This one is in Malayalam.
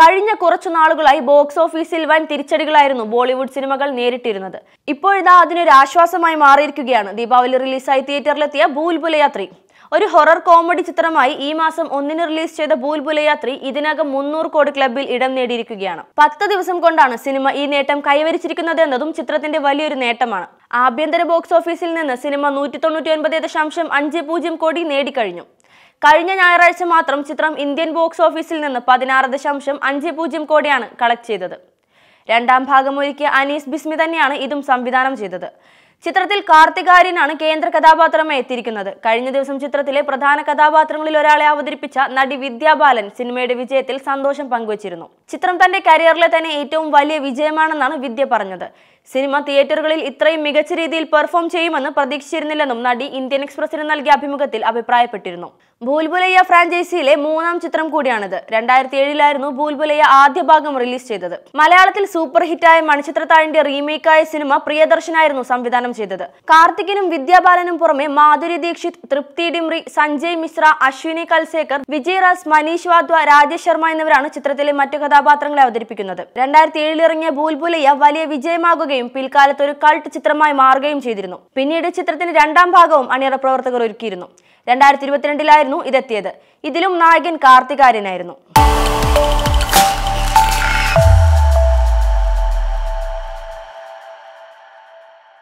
കഴിഞ്ഞ കുറച്ചു നാളുകളായി ബോക്സ് ഓഫീസിൽ വൻ തിരിച്ചടികളായിരുന്നു ബോളിവുഡ് സിനിമകൾ നേരിട്ടിരുന്നത്. ഇപ്പോഴിതാ അതിനൊരു ആശ്വാസമായി മാറിയിരിക്കുകയാണ് ദീപാവലി റിലീസായി തിയേറ്ററിലെത്തിയ ഭൂൽ ഭുലയ്യ 3. ഒരു ഹൊറർ കോമഡി ചിത്രമായി ഈ മാസം 1 റിലീസ് ചെയ്ത ഭൂൽ ഭുലയ്യ 3 ഇതിനകം 300 കോടി ക്ലബിൽ ഇടം നേടിയിരിക്കുകയാണ്. 10 ദിവസം കൊണ്ടാണ് സിനിമ ഈ നേട്ടം കൈവരിച്ചിരിക്കുന്നത് എന്നതും ചിത്രത്തിന്റെ വലിയൊരു നേട്ടമാണ്. ആഭ്യന്തര ബോക്സ് ഓഫീസിൽ നിന്ന് സിനിമ 199.50 കോടി നേടിക്കഴിഞ്ഞു. കഴിഞ്ഞ ഞായറാഴ്ച മാത്രം ചിത്രം ഇന്ത്യൻ ബോക്സ് ഓഫീസിൽ നിന്ന് 16.50 കോടിയാണ് കളക്ട് ചെയ്തത്. രണ്ടാം ഭാഗം ഒരുക്കിയ അനീസ് ബിസ്മി തന്നെയാണ് ഇതും സംവിധാനം ചെയ്തത്. ചിത്രത്തിൽ കാർത്തിക് ആര്യനാണ് കേന്ദ്ര കഥാപാത്രമായി എത്തിയിരിക്കുന്നത്. കഴിഞ്ഞ ദിവസം ചിത്രത്തിലെ പ്രധാന കഥാപാത്രങ്ങളിൽ ഒരാളെ അവതരിപ്പിച്ച നടി വിദ്യാ ബാലൻ സിനിമയുടെ വിജയത്തിൽ സന്തോഷം പങ്കുവച്ചിരുന്നു. ചിത്രം തന്റെ കരിയറിലെ തന്നെ ഏറ്റവും വലിയ വിജയമാണെന്നാണ് വിദ്യ പറഞ്ഞത്. സിനിമ തിയേറ്ററുകളിൽ ഇത്രയും മികച്ച രീതിയിൽ പെർഫോം ചെയ്യുമെന്ന് പ്രതീക്ഷിച്ചിരുന്നില്ലെന്നും നടി ഇന്ത്യൻ എക്സ്പ്രസിന് നൽകിയ അഭിമുഖത്തിൽ അഭിപ്രായപ്പെട്ടിരുന്നു. ഭൂൽ ഭുലയ്യ ഫ്രാഞ്ചൈസിയിലെ 3ാം ചിത്രം കൂടിയാണിത്. 2007 ഭൂൽ ഭുലയ്യ ആദ്യ ഭാഗം റിലീസ് ചെയ്തത്. മലയാളത്തിൽ സൂപ്പർ ഹിറ്റായ മണിച്ചിത്രത്താഴിന്റെ റീമേക്കായ സിനിമ പ്രിയദർശനായിരുന്നു സംവിധാനം ചെയ്തത്. കാർത്തികിനും വിദ്യാ ബാലനും പുറമെ മാധുരി ദീക്ഷിത്, തൃപ്തി ഡിംറി, സഞ്ജയ് മിശ്ര, അശ്വിനി കൽസേക്കർ, വിജയ് റാസ്, മനീഷ് വാദ്വ, രാജേഷ് ശർമ്മ എന്നിവരാണ് ചിത്രത്തിലെ മറ്റു കഥാപാത്രങ്ങളെ അവതരിപ്പിക്കുന്നത്. 2007 ഇറങ്ങിയ ഭൂൽ ഭുലയ്യ വലിയ വിജയമാകുകയും പിൽക്കാലത്ത് ഒരു കൾട്ട് ചിത്രമായി മാറുകയും ചെയ്തിരുന്നു. പിന്നീട് ചിത്രത്തിന് രണ്ടാം ഭാഗവും അണിയറ പ്രവർത്തകർ ഒരുക്കിയിരുന്നു. 2022 ഇതെത്തിയത്. ഇതിലും നായകൻ കാർത്തിക് ആര്യനായിരുന്നു.